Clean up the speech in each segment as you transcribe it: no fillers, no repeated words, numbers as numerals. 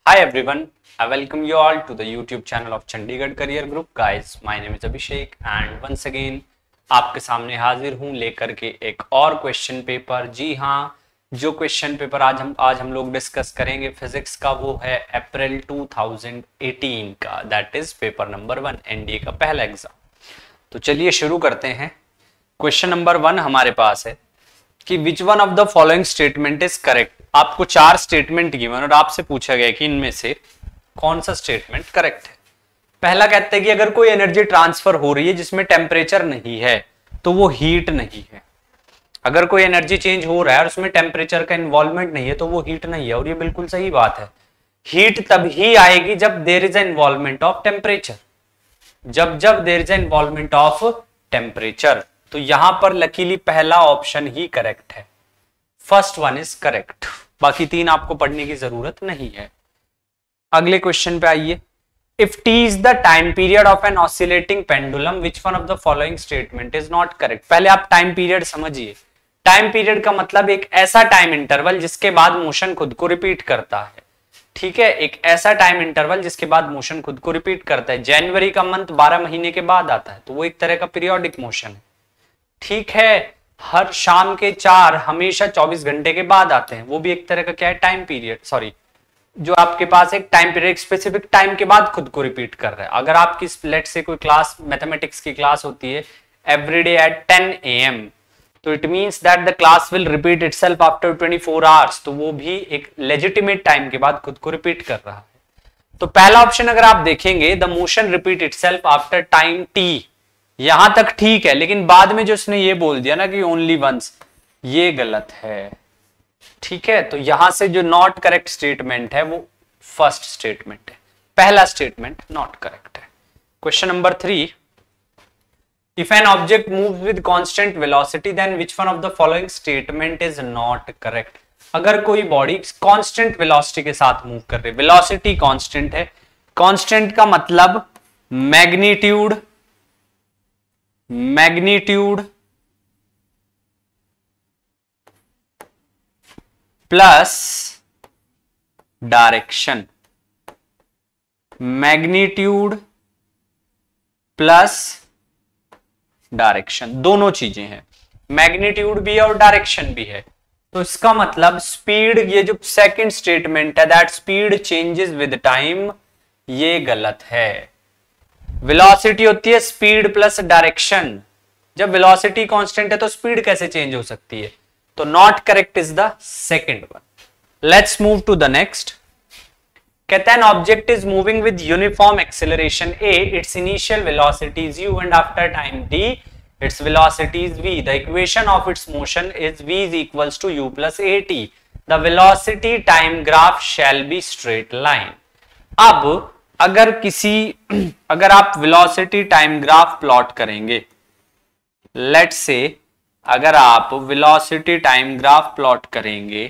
Hi everyone, I welcome you all to the YouTube channel of Chandigarh Career Group. Guys, my name is Abhishek and once again आपके सामने हाजिर हूँ लेकर के एक और क्वेश्चन पेपर। जी हाँ, जो क्वेश्चन पेपर आज हम लोग डिस्कस करेंगे फिजिक्स का वो है अप्रैल 2018 का, that is paper number 1 NDA का पहला एग्जाम। तो चलिए शुरू करते हैं। क्वेश्चन नंबर 1 हमारे पास है कि which one of the following statement is correct. आपको 4 स्टेटमेंट गिवन और आपसे पूछा गया कि इनमें से कौन सा स्टेटमेंट करेक्ट है। पहला कहते हैं कि अगर कोई एनर्जी ट्रांसफर हो रही है जिसमें टेम्परेचर नहीं है तो वो हीट नहीं है। अगर कोई एनर्जी चेंज हो रहा है और उसमें टेम्परेचर का इन्वॉल्वमेंट नहीं है तो वो हीट नहीं है, और ये बिल्कुल सही बात है। हीट तब ही आएगी जब there is involvement of temperature, जब there is involvement of temperature. तो यहां पर लकीली पहला ऑप्शन ही करेक्ट है, फर्स्ट वन इज करेक्ट। बाकी 3 आपको पढ़ने की जरूरत नहीं है। अगले क्वेश्चन पे आइए। If T is the time period of an oscillating pendulum which one of the following statement is not correct. पहले आप टाइम पीरियड समझिए। टाइम पीरियड का मतलब एक ऐसा टाइम इंटरवल जिसके बाद मोशन खुद को रिपीट करता है। ठीक है, एक ऐसा टाइम इंटरवल जिसके बाद मोशन खुद को रिपीट करता है। जनवरी का मंथ 12 महीने के बाद आता है तो वो एक तरह का पीरियोडिक मोशन है। ठीक है, हर शाम के 4 हमेशा 24 घंटे के बाद आते हैं, वो भी एक तरह का क्या है, टाइम पीरियड। सॉरी, जो आपके पास एक टाइम पीरियड स्पेसिफिक टाइम के बाद खुद को रिपीट कर रहा है। अगर आपकी लेट से कोई क्लास मैथमेटिक्स की क्लास होती है एवरीडे एट 10 AM, तो it means that the class will repeat itself after 24 hours, तो वो भी एक लेजिटिमेट टाइम के बाद खुद को रिपीट कर रहा है। तो पहला ऑप्शन अगर आप देखेंगे, the motion repeat itself after time T, यहां तक ठीक है, लेकिन बाद में जो उसने ये बोल दिया ना कि ओनली वंस, ये गलत है। ठीक है, तो यहां से जो नॉट करेक्ट स्टेटमेंट है वो फर्स्ट स्टेटमेंट है, पहला स्टेटमेंट नॉट करेक्ट है। Question number 3, if an object moves with constant velocity then which one of the following statement is not correct. अगर कोई बॉडी कांस्टेंट वेलोसिटी के साथ मूव कर रही है, वेलोसिटी कांस्टेंट है, कांस्टेंट का मतलब magnitude plus direction, magnitude plus direction, दोनों चीजें हैं, मैग्नीट्यूड भी है और डायरेक्शन भी है। तो इसका मतलब स्पीड, ये जो सेकंड स्टेटमेंट है that speed changes with time, ये गलत है। वेलोसिटी होती है स्पीड प्लस डायरेक्शन, जब वेलोसिटी कांस्टेंट है तो स्पीड कैसे चेंज हो सकती है। तो not correct is the second one. Let's move to the next. कहता है an object is moving with uniform acceleration a, its initial velocity is u and after time t its velocity is v. The equation of its motion is v is equals to u plus at. The velocity time graph shall be straight line. अब अगर आप velocity time graph plot करेंगे, let's say अगर आप velocity time graph plot करेंगे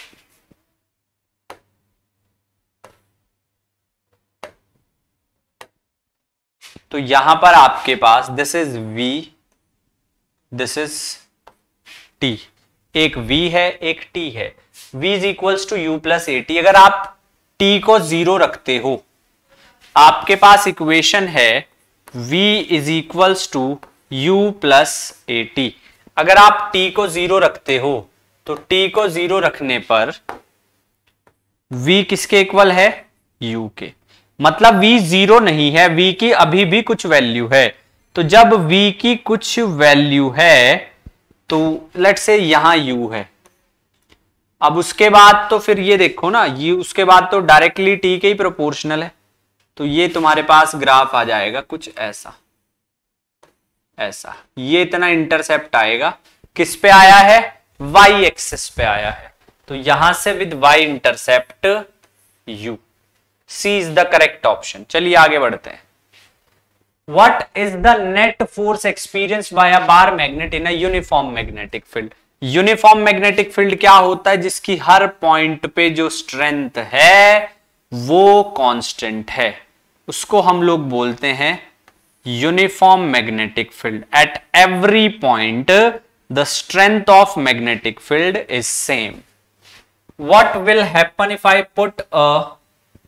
तो यहां पर आपके पास this is v, this is t, एक v है एक t है, v is equals to u plus a t. अगर आप t को 0 रखते हो, आपके पास इक्वेशन है v is equals to u plus a t. अगर आप t को 0 रखते हो तो t को 0 रखने पर v किसके इक्वल है, u के, मतलब v 0 नहीं है, v की अभी भी कुछ वैल्यू है। तो जब v की कुछ वैल्यू है तो लेट्स से यहां u है, अब उसके बाद तो फिर ये देखो ना, ये उसके बाद तो डायरेक्टली t के ही प्रोपोर्शनल है, तो ये तुम्हारे पास ग्राफ आ जाएगा कुछ ऐसा, ये इतना इंटरसेप्ट आएगा। किस पे आया है, y एक्सिस पे आया है, तो यहां से with y intercept u, C is the correct option. चलिए आगे बढ़ते हैं। What is the net force experienced by a bar magnet in a uniform magnetic field? Uniform magnetic field क्या होता है, जिसकी हर पॉइंट पे जो स्ट्रेंथ है वो कांस्टेंट है, उसको हम लोग बोलते हैं uniform magnetic field. At every point the strength of magnetic field is same. What will happen if I put a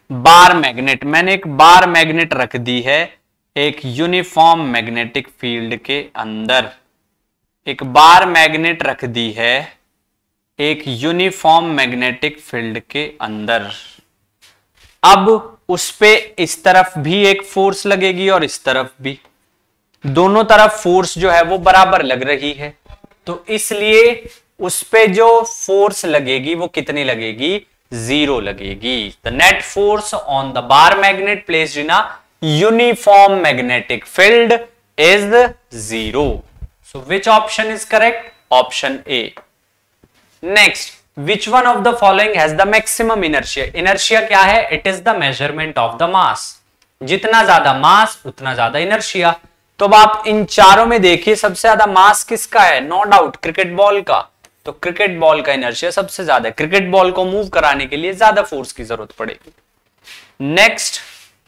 bar magnet, मैंने एक बार मैग्नेट रख दी है एक यूनिफॉर्म मैग्नेटिक फील्ड के अंदर, एक बार मैग्नेट रख दी है एक यूनिफॉर्म मैग्नेटिक फील्ड के अंदर। अब उस पे इस तरफ भी एक फोर्स लगेगी और इस तरफ भी, दोनों तरफ फोर्स जो है वो बराबर लग रही है, तो इसलिए उस पे जो फोर्स लगेगी वो कितनी लगेगी, 0 लगेगी। The net force on the bar magnet placed in a uniform magnetic field is 0। So which option is correct, option A. Next, which one of the following has the maximum inertia. Inertia क्या है, it is the measurement of the mass, जितना ज्यादा मास उतना ज्यादा inertia. तो अब आप इन चारों में देखिए सबसे ज्यादा मास किसका है, नो डाउट क्रिकेट बॉल का, तो क्रिकेट बॉल का इनर्शिया सबसे ज्यादा है, क्रिकेट बॉल को मूव कराने के लिए ज्यादा फोर्स की जरूरत पड़ेगी। Next,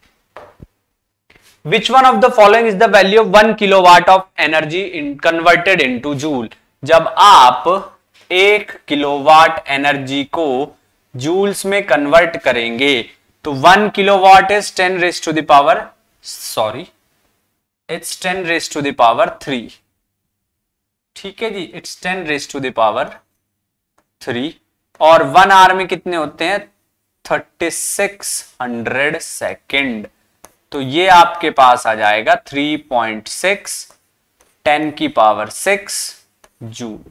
which one of the following is the value of 1 kilowatt of energy converted into joule. जब आप 1 किलोवाट एनर्जी को जूल्स में कन्वर्ट करेंगे तो 1 kilowatt is 10 raise to the power, sorry it's 10 raise to the power 3, ठीक है जी, it's 10 raise to the power 3, और 1 आवर में कितने होते हैं, 3600 सेकेंड। तो ये आपके पास आ जाएगा 3.6 10 की power 6 joule,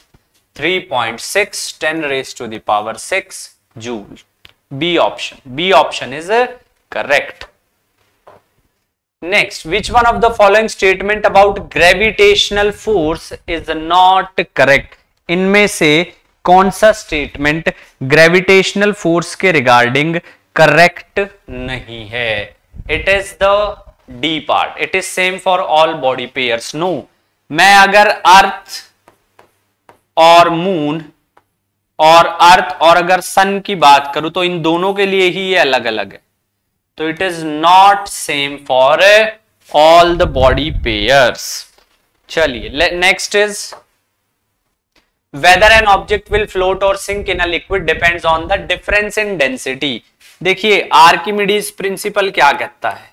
3.6 10 raise to the power 6 joule. B option is correct. Next, which one of the following statement about gravitational force is not correct? इनमें से कौन सा स्टेटमेंट ग्रेविटेशनल फोर्स के रिगार्डिंग करेक्ट नहीं है? It is the D part, it is same for all body pairs. No, मैं अगर अर्थ और मून और अगर सन की बात करूं तो इन दोनों के लिए ही ये अलग अलग है, तो it is not same for all the body pairs. चलिए next is whether an object will float और sink in a liquid depends on the difference in density. देखिए आर्किमिडीज प्रिंसिपल क्या कहता है,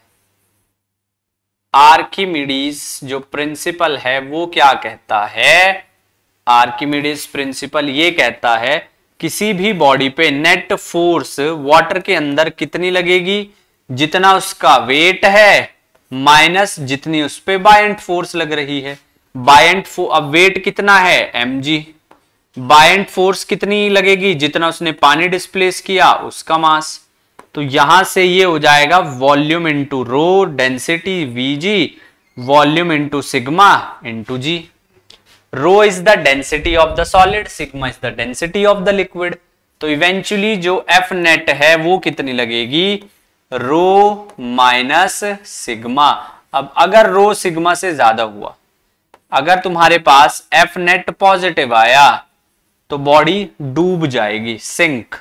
आर्किमिडीज जो प्रिंसिपल है वो क्या कहता है, आर्किमिडीज प्रिंसिपल ये कहता है किसी भी बॉडी पे नेट फोर्स वाटर के अंदर कितनी लगेगी, जितना उसका वेट है माइनस जितनी उस पे बायंट फोर्स लग रही है। अब वेट कितना है mg, बायंट फोर्स कितनी लगेगी, जितना उसने पानी डिस्प्लेस किया उसका मास। तो यहां से ये हो जाएगा volume into rho, density vg, volume into sigma into g. Rho is the density of the solid, sigma is the density of the liquid. तो इवेंचुअली जो एफ नेट है वो कितनी लगेगी, रो माइनस सिग्मा। अब अगर रो सिग्मा से ज्यादा हुआ, अगर तुम्हारे पास एफ नेट पॉजिटिव आया तो बॉडी डूब जाएगी, सिंक।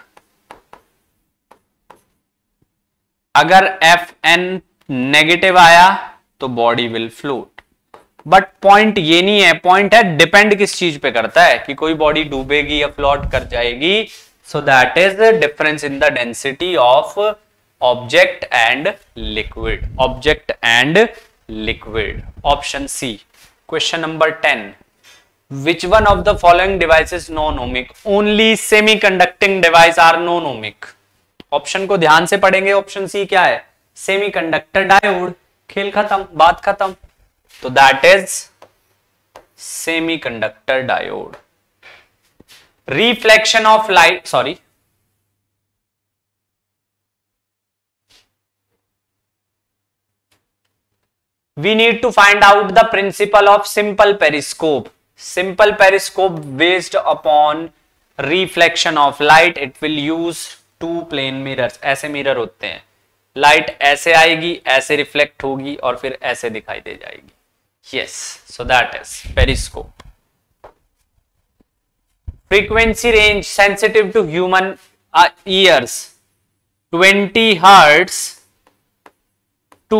अगर एफ एन नेगेटिव आया तो body will float. But point ये नहीं है, पॉइंट है डिपेंड किस चीज पे करता है कि कोई बॉडी डूबेगी या फ्लोट कर जाएगी। So that is the difference in the density of object and liquid, object and liquid. Option C. Question number 10, which one of the following device is non ohmic? Only semi conducting device are non ohmic. Option को ध्यान से पढ़ेंगे, option C क्या है, semi conductor diode. खेल खत्म, बात खत्म। तो that is semi conductor diode. Reflection of light, sorry we need to find out the principle of simple periscope. Simple periscope based upon reflection of light, it will use two plane mirrors. ऐसे mirror होते हैं, light ऐसे आएगी, ऐसे reflect होगी और फिर ऐसे दिखाई दे जाएगी। Yes, so that is periscope. Frequency range sensitive to human ears 20 hertz to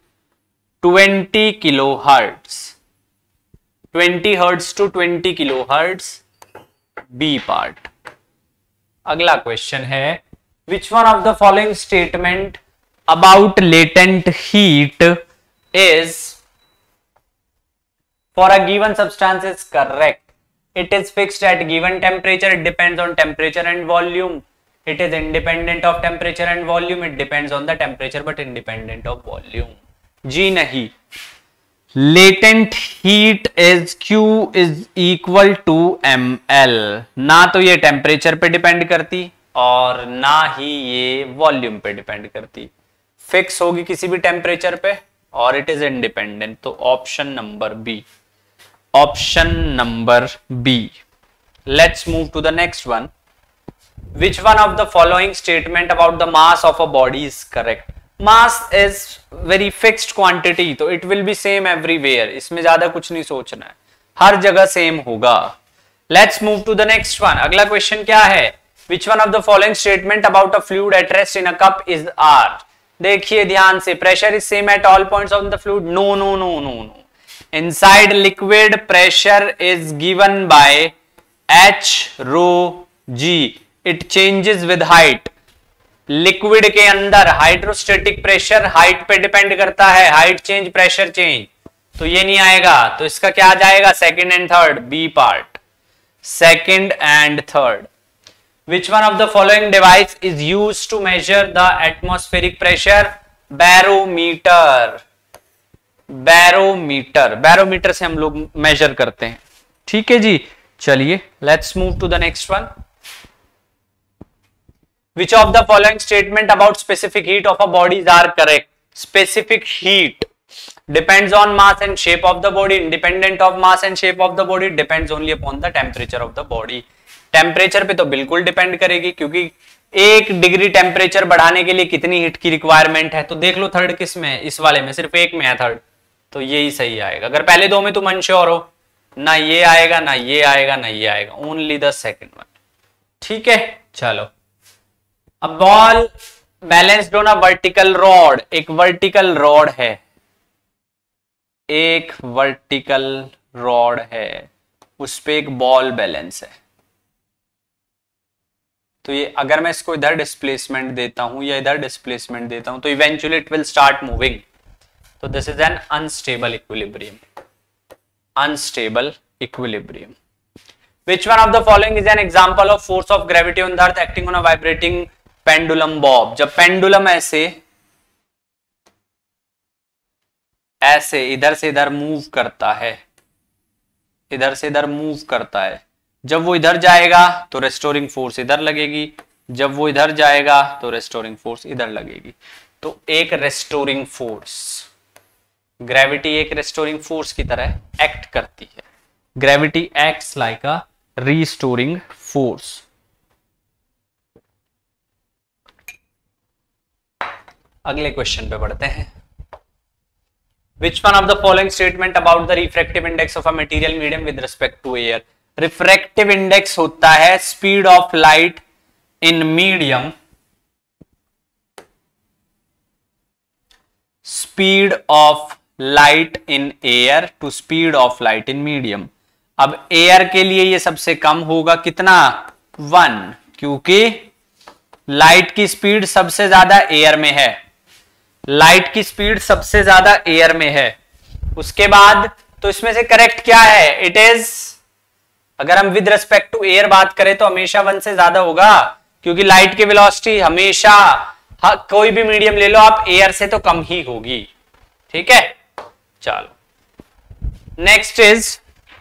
20 kilo hertz, 20 hertz to 20 kilo hertz, B part. अगला क्वेश्चन है Which one of the following statement about latent heat is for a given substance is correct? It is fixed at given temperature. It depends on temperature and volume. It is independent of temperature and volume. It depends on the temperature but independent of volume. जी नहीं. Latent heat is Q is equal to ml. ना तो ये temperature पे depend करती और ना ही ये वॉल्यूम पे डिपेंड करती. फिक्स होगी किसी भी टेम्परेचर पे और इट इज इंडिपेंडेंट. तो option number B. Option number B. Let's move to the next one. Which one of the following statement about the mass of a body is correct? Mass is very fixed quantity, तो it will be same everywhere. इसमें ज्यादा कुछ नहीं सोचना है, हर जगह same होगा. Let's move to the next one. अगला क्वेश्चन क्या है? Which one of the following statement about a fluid at rest in a cup is R? देखिए ध्यान से, pressure is same at all points of the fluid. No, no, no, no, no. Inside liquid, pressure is given by H rho G. It changes with height. Liquid के अंदर hydrostatic pressure height पे depend करता है. Height change, pressure change, तो ये नहीं आएगा. तो इसका क्या आ जाएगा? Second and third, B part. Second and third. Which one of the following device is used to measure the atmospheric pressure? Barometer. Barometer, barometer से हम लोग मेजर करते हैं. ठीक है जी. चलिए let's move to the next one. Which of the following statement about specific heat of a body are correct? Specific heat depends on mass and shape of the body. Independent of mass and shape of the body, depends only upon the temperature of the body. Temperature पे तो बिल्कुल depend करेगी, क्योंकि 1 degree temperature बढ़ाने के लिए कितनी heat की रिक्वायरमेंट है. तो देख लो थर्ड किस में है? इस वाले में सिर्फ एक में है थर्ड, तो यही सही आएगा. अगर पहले दो में तुम अनश्योर हो, ना ये आएगा ना ये आएगा ना ये आएगा, ओनली द सेकंड वन. ठीक है. चलो, A ball balanced on a vertical rod. एक वर्टिकल रॉड है, एक वर्टिकल रॉड है, उस पे एक बॉल बैलेंस है. तो ये अगर मैं इसको इधर डिस्प्लेसमेंट देता हूं या इधर डिस्प्लेसमेंट देता हूं तो eventually it will start moving. तो this is an unstable equilibrium. Unstable equilibrium. Which one of the following is an example of force of gravity on the earth acting on a vibrating pendulum bob? जब pendulum ऐसे ऐसे इधर से इधर move करता है, इधर से इधर मूव करता है, जब वो इधर जाएगा तो रेस्टोरिंग फोर्स इधर लगेगी, जब वो इधर जाएगा तो रेस्टोरिंग फोर्स इधर लगेगी. तो एक रेस्टोरिंग फोर्स, ग्रेविटी एक रेस्टोरिंग फोर्स की तरह एक्ट करती है. Gravity acts like a restoring force. अगले क्वेश्चन पे बढ़ते हैं. Which one of the following statement about the refractive index of a material medium with respect to air? Refractive index होता है speed of light in medium, speed of light in air to speed of light in medium. अब air के लिए ये सबसे कम होगा, कितना? 1, क्योंकि लाइट की स्पीड सबसे ज्यादा एयर में है. लाइट की स्पीड सबसे ज्यादा एयर में है. उसके बाद तो इसमें से करेक्ट क्या है? इट इज, अगर हम विद रिस्पेक्ट टू एयर बात करें तो हमेशा 1 से ज्यादा होगा, क्योंकि लाइट की वेलोसिटी हमेशा, कोई भी मीडियम ले लो आप, एयर से तो कम ही होगी. ठीक है. चलो next is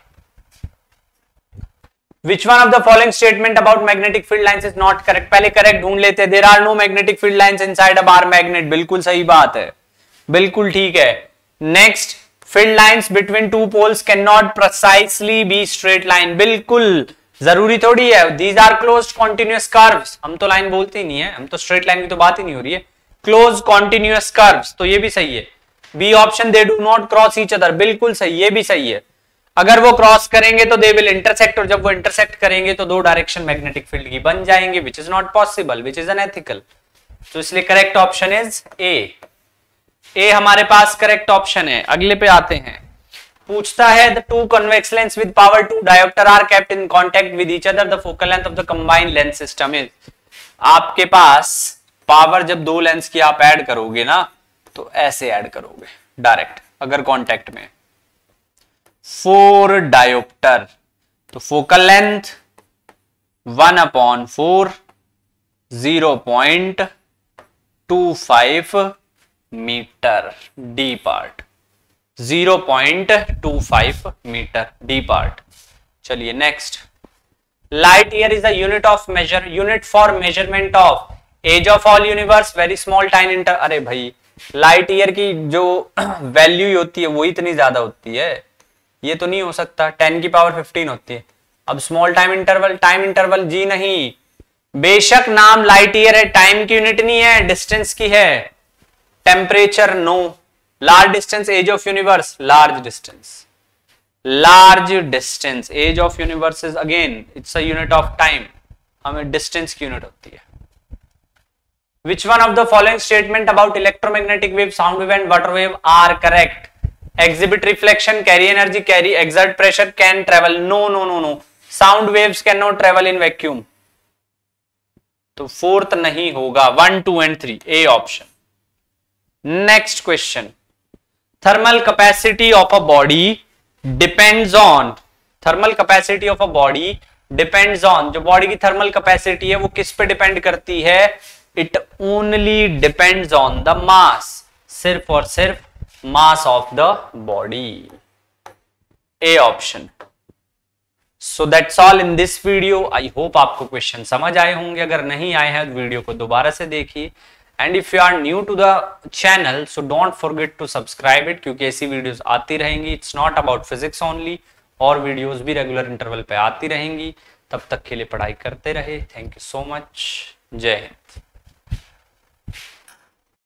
Which one of the following statement about magnetic field lines is not correct? पहले करेक्ट ढूंढ लेते. There are no magnetic field lines inside a bar magnet. बिल्कुल सही बात है, बिल्कुल ठीक है. Next, field lines between two poles cannot precisely be straight line. बिल्कुल जरूरी थोड़ी है. These are closed continuous curves. हम तो लाइन बोलते ही नहीं है, हम तो स्ट्रेट लाइन की तो बात ही नहीं हो रही है. Closed continuous curves, तो ये भी सही है. B option, they do not cross each other. बिल्कुल सही, ये भी सही है. अगर वो क्रॉस करेंगे तो दे विल इंटरसेक्ट, और जब वो इंटरसेक्ट करेंगे तो 2 डायरेक्शन मैग्नेटिक फील्ड की बन जाएंगे, which is not possible, which is unethical. तो इसलिए correct option is A. A हमारे पास करेक्ट ऑप्शन है. अगले पे आते हैं. पूछता है the two convex lens with power 2 diopter are kept in contact with each other, the focal length of the combined lens system is. आपके पास पावर जब दो लेंस की आप ऐड करोगे ना तो ऐसे ऐड करोगे डायरेक्ट, अगर कांटेक्ट में 4 डायोप्टर तो focal length 1/4 0.25 metre D part, 0.25 metre D part. चलिए next, light year is the unit of measure, unit for measurement of age of all universe, very small time inter. अरे भाई light year की जो value होती है वो इतनी ज्यादा होती है, ये तो नहीं हो सकता, 10 की पावर 15 होती है। अब स्मॉल टाइम इंटरवल जी नहीं, बेशक नाम लाइट ईयर है, टाइम की यूनिट नहीं है, डिस्टेंस की है। Temperature no, large distance age of universe, large distance age of universe is again it's a unit of time, हमें डिस्टेंस की यूनिट होती है। Which one of the following statement about electromagnetic wave, sound wave and water wave are correct? Exhibit reflection, carry energy, carry exert pressure, can travel. No. Sound waves cannot travel in vacuum. तो fourth नहीं होगा, 1, 2 and 3 A option. Next question. Thermal capacity of a body depends on, thermal capacity of a body depends on, जो body की thermal capacity है वो किस पे depend करती है? It only depends on the mass, सिर्फ और सिर्फ mass of the body. A option. So that's all in this video. I hope आपको क्वेश्चन समझ आए होंगे, अगर नहीं आए हैं तो वीडियो को दोबारा से देखिए। And if you are new to the channel so don't forget to subscribe it, क्योंकि ऐसी वीडियोस आती रहेंगी। It's not about physics only, और वीडियोस भी रेगुलर इंटरवल पे आती रहेंगी। तब तक के लिए पढ़ाई करते रहे। Thank you so much. जय हिंद।